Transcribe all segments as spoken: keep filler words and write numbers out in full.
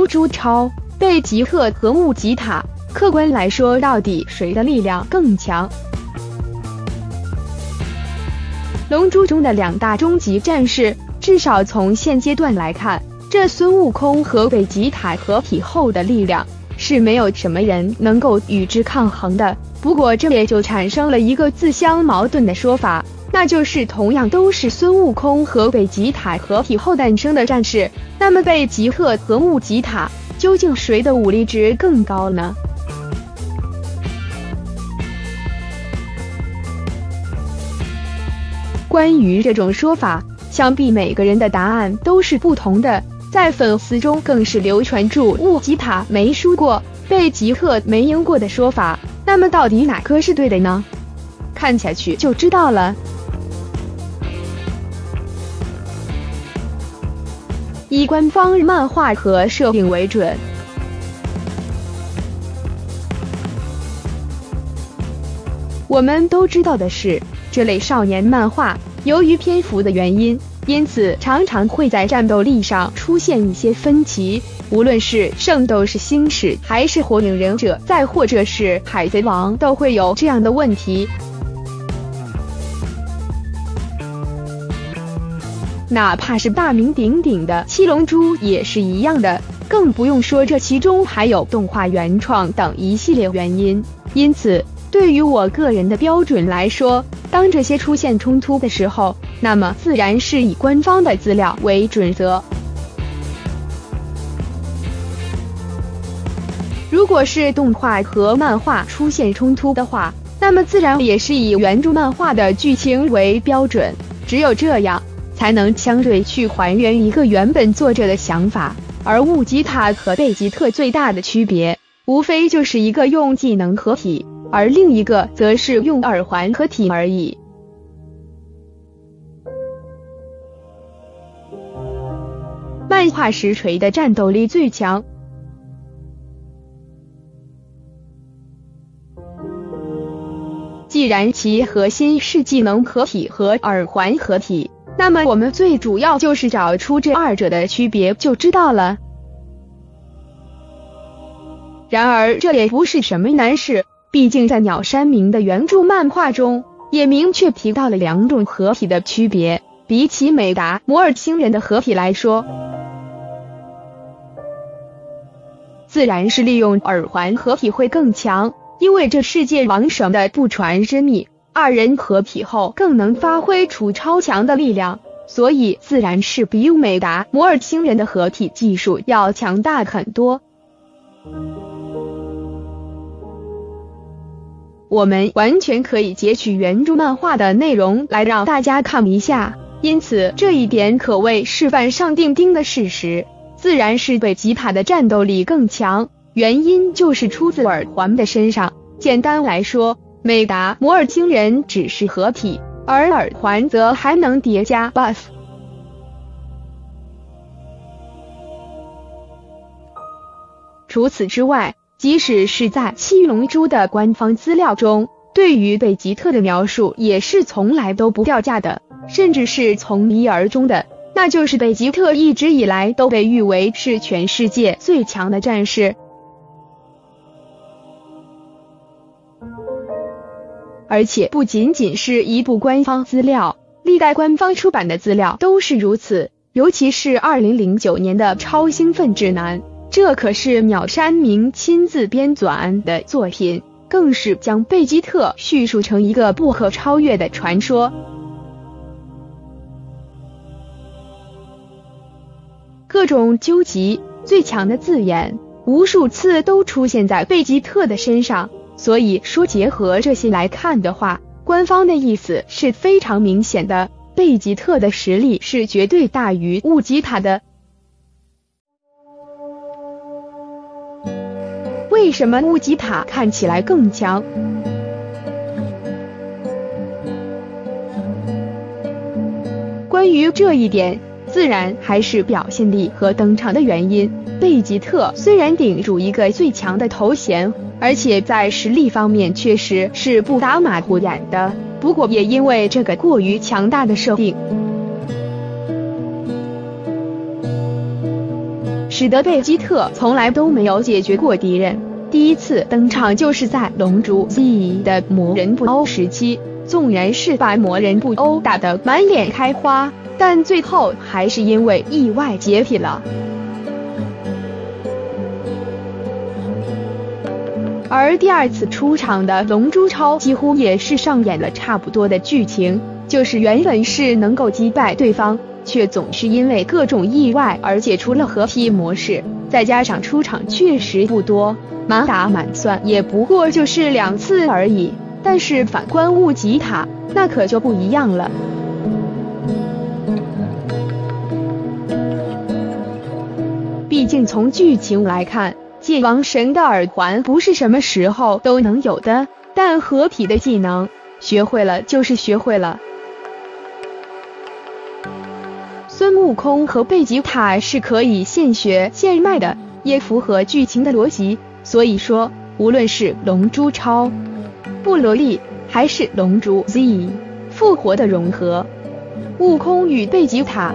珠超、贝吉特和穆吉塔，客观来说，到底谁的力量更强？龙珠中的两大终极战士，至少从现阶段来看，这孙悟空和贝吉塔合体后的力量是没有什么人能够与之抗衡的。不过这也就产生了一个自相矛盾的说法，那就是同样都是孙悟空和贝吉塔合体后诞生的战士，那么贝吉特和穆吉塔究竟谁的武力值更高呢？关于这种说法，想必每个人的答案都是不同的，在粉丝中更是流传出穆吉塔没输过，贝吉特没赢过的说法。那么到底哪个是对的呢？看下去就知道了。以官方漫画和设定为准。我们都知道的是，这类少年漫画由于篇幅的原因，因此常常会在战斗力上出现一些分歧，无论是《圣斗士星矢》还是《火影忍者》，再或者是《海贼王》，都会有这样的问题。哪怕是大名鼎鼎的《七龙珠》也是一样的，更不用说这其中还有动画原创等一系列原因。因此，对于我个人的标准来说，当这些出现冲突的时候，那么自然是以官方的资料为准则。如果是动画和漫画出现冲突的话，那么自然也是以原著漫画的剧情为标准，只有这样才能相对去还原一个原本作者的想法。而穆吉塔和贝吉特最大的区别，无非就是一个用技能合体，而另一个则是用耳环合体而已。漫画实锤的战斗力最强，既然其核心是技能合体和耳环合体，那么我们最主要就是找出这二者的区别就知道了。然而这也不是什么难事，毕竟在鸟山明的原著漫画中也明确提到了两种合体的区别，比起美达摩尔星人的合体来说，自然是利用耳环合体会更强，因为这世界王神的不传之秘，二人合体后更能发挥出超强的力量，所以自然是比美达摩尔星人的合体技术要强大很多。我们完全可以截取原著漫画的内容来让大家看一下，因此这一点可谓是板上钉钉的事实，自然是贝吉塔的战斗力更强，原因就是出自耳环的身上。简单来说，美达摩尔星人只是合体，而耳环则还能叠加 buff。 除此之外，即使是在七龙珠的官方资料中，对于贝吉特的描述也是从来都不掉价的，甚至是从一而终的，那就是贝吉特一直以来都被誉为是全世界最强的战士。而且不仅仅是一部官方资料，历代官方出版的资料都是如此，尤其是二零零九年的超兴奋指南，这可是鸟山明亲自编纂的作品，更是将贝吉特叙述成一个不可超越的传说。各种究极最强的字眼无数次都出现在贝吉特的身上，所以说结合这些来看的话，官方的意思是非常明显的，贝吉特的实力是绝对大于穆吉塔的。为什么穆吉塔看起来更强？关于这一点，自然还是表现力和登场的原因。贝吉特虽然顶住一个最强的头衔，而且在实力方面确实是不打马虎眼的，不过也因为这个过于强大的设定， 使得贝吉特从来都没有解决过敌人。第一次登场就是在龙珠 Z 的魔人布欧时期，纵然是把魔人布欧打得满脸开花，但最后还是因为意外解体了。而第二次出场的龙珠超几乎也是上演了差不多的剧情，就是原本是能够击败对方，却总是因为各种意外而解除了合体模式，再加上出场确实不多，满打满算也不过就是两次而已。但是反观乌吉塔，那可就不一样了。毕竟从剧情来看，界王神的耳环不是什么时候都能有的，但合体的技能学会了就是学会了。孙悟空和贝吉塔是可以现学现卖的，也符合剧情的逻辑。所以说，无论是龙珠超、布罗利，还是龙珠 Z 复活的融合，悟空与贝吉塔，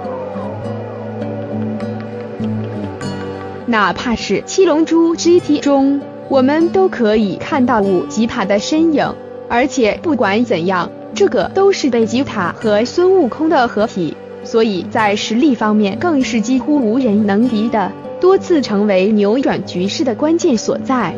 哪怕是七龙珠 G T 中，我们都可以看到乌吉塔的身影。而且不管怎样，这个都是贝吉塔和孙悟空的合体，所以在实力方面更是几乎无人能敌的，多次成为扭转局势的关键所在。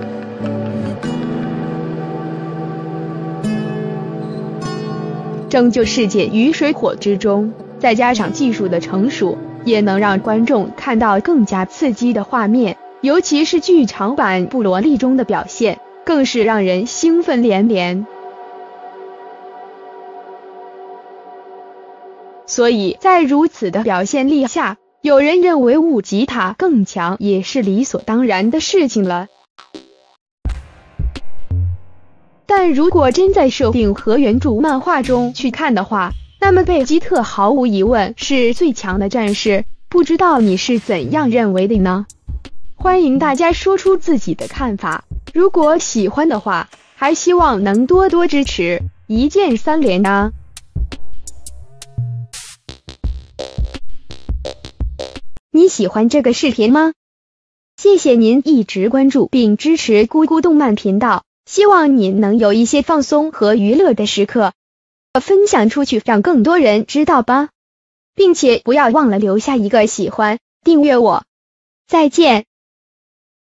拯救世界于水火之中，再加上技术的成熟，也能让观众看到更加刺激的画面，尤其是剧场版布罗利中的表现，更是让人兴奋连连。所以在如此的表现力下，有人认为乌吉塔更强也是理所当然的事情了。但如果真在设定和原著漫画中去看的话，那么贝吉特毫无疑问是最强的战士，不知道你是怎样认为的呢？欢迎大家说出自己的看法，如果喜欢的话，还希望能多多支持，一键三连啊！你喜欢这个视频吗？谢谢您一直关注并支持咕咕动漫频道，希望你能有一些放松和娱乐的时刻，分享出去让更多人知道吧，并且不要忘了留下一个喜欢，订阅我。再见。